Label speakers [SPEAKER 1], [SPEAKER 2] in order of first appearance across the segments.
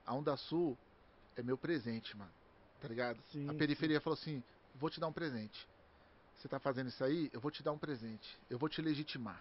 [SPEAKER 1] a Onda Sul é meu presente, mano. Tá ligado?
[SPEAKER 2] Sim,
[SPEAKER 1] A
[SPEAKER 2] sim.
[SPEAKER 1] periferia falou assim: vou te dar um presente. Você tá fazendo isso aí, eu vou te dar um presente. Eu vou te legitimar.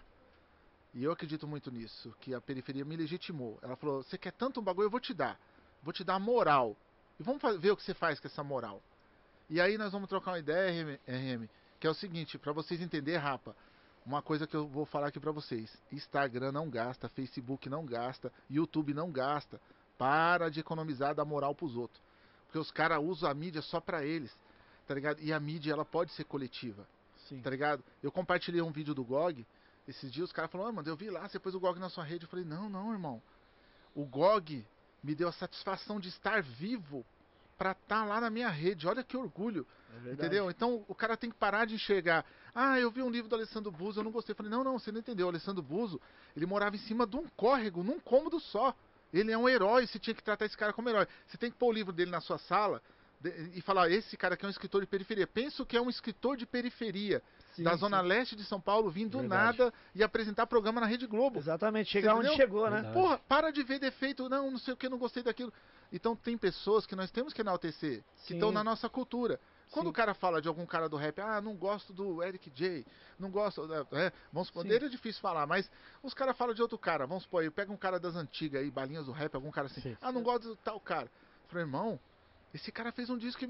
[SPEAKER 1] E eu acredito muito nisso, que a periferia me legitimou. Ela falou: você quer tanto um bagulho, eu vou te dar. Vou te dar moral. E vamos ver o que você faz com essa moral. E aí nós vamos trocar uma ideia, RM, que é o seguinte, pra vocês entenderem, rapa, uma coisa que eu vou falar aqui pra vocês. Instagram não gasta, Facebook não gasta, YouTube não gasta. Para de economizar da moral pros outros. Porque os caras usam a mídia só pra eles, tá ligado? E a mídia, ela pode ser coletiva,
[SPEAKER 2] Sim.
[SPEAKER 1] tá ligado? Eu compartilhei um vídeo do GOG, esses dias os caras falaram: mano, eu vi lá, você pôs o GOG na sua rede. Eu falei: não, irmão. O GOG me deu a satisfação de estar vivo pra estar lá na minha rede. Olha que orgulho.
[SPEAKER 2] É verdade.
[SPEAKER 1] Entendeu? Então o cara tem que parar de enxergar. Ah, eu vi um livro do Alessandro Buzo, eu não gostei. Eu falei: não, você não entendeu. O Alessandro Buzo, ele morava em cima de um córrego, num cômodo só. Ele é um herói, você tinha que tratar esse cara como herói. Você tem que pôr o livro dele na sua sala e falar: esse cara aqui é um escritor de periferia. Penso que é um escritor de periferia da
[SPEAKER 2] Sim,
[SPEAKER 1] Zona
[SPEAKER 2] sim.
[SPEAKER 1] Leste de São Paulo, vindo do
[SPEAKER 3] Verdade.
[SPEAKER 1] nada e apresentar programa na Rede Globo.
[SPEAKER 2] Exatamente,
[SPEAKER 1] Você
[SPEAKER 2] chegar onde
[SPEAKER 1] entendeu?
[SPEAKER 2] chegou, né?
[SPEAKER 3] Verdade.
[SPEAKER 1] Porra, para de ver defeito, não sei o que, não gostei daquilo. Então tem pessoas que nós temos que enaltecer, que estão na
[SPEAKER 2] Sim.
[SPEAKER 1] nossa cultura. Quando
[SPEAKER 2] Sim.
[SPEAKER 1] o cara fala de algum cara do rap, ah, não gosto do Eric J, não gosto, vamos supor,
[SPEAKER 2] Sim.
[SPEAKER 1] dele é difícil falar, mas os caras falam de outro cara, vamos supor, aí, pega um cara das antigas aí, balinhas do rap, algum cara assim,
[SPEAKER 3] Sim.
[SPEAKER 1] ah, não gosto do tal cara. Eu falei: irmão, esse cara fez um disco em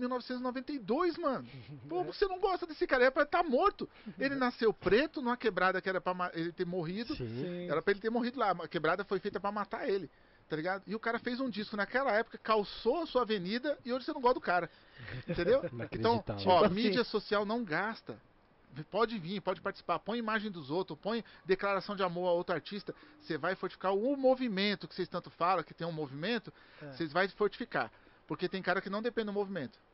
[SPEAKER 1] 1992, mano. Pô, você não gosta desse cara, é pra estar morto. Ele nasceu preto numa quebrada que era pra ele ter morrido.
[SPEAKER 3] Sim.
[SPEAKER 2] Sim.
[SPEAKER 1] Era pra ele ter morrido lá. A quebrada foi feita pra matar ele. Tá ligado? E o cara fez um disco naquela época, calçou a sua avenida e hoje você não gosta do cara. Entendeu? Então,
[SPEAKER 3] Inacreditável.
[SPEAKER 1] ó,
[SPEAKER 2] Tipo assim.
[SPEAKER 1] mídia social não gasta. Pode vir, pode participar. Põe imagem dos outros, põe declaração de amor a outro artista. Você vai fortificar o movimento que vocês tanto falam, que tem um movimento.
[SPEAKER 2] É.
[SPEAKER 1] Vocês vai fortificar. Porque tem cara que não depende do movimento.